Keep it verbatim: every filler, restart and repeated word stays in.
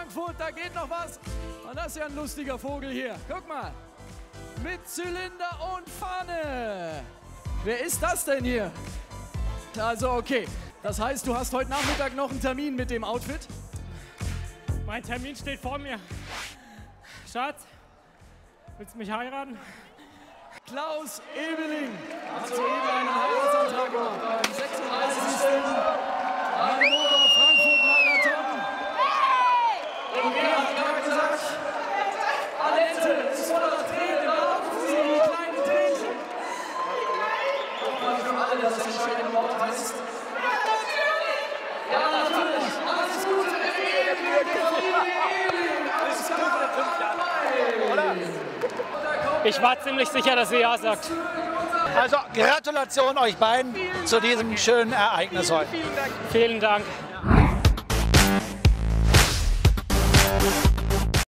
Frankfurt, da geht noch was. Und das ist ja ein lustiger Vogel hier. Guck mal. Mit Zylinder und Fahne. Wer ist das denn hier? Also okay, das heißt, du hast heute Nachmittag noch einen Termin mit dem Outfit? Mein Termin steht vor mir. Schatz, willst du mich heiraten? Klaus Ebeling hat soeben einen Heiratsantrag gemacht beim sechsunddreißigsten Hannover Frankfurt Marathon. Und er hat gerade gesagt, Annette ist voller Tränen, laufen Sie die kleinen Tränchen. Nochmal für alle das entscheidende Wort heißt. Ja, natürlich. Alles Gute, Ebeling. Alles Gute, Oder? Ich war ziemlich sicher, dass sie ja sagt. Also Gratulation euch beiden zu diesem schönen Ereignis heute. Vielen Dank. Vielen Dank.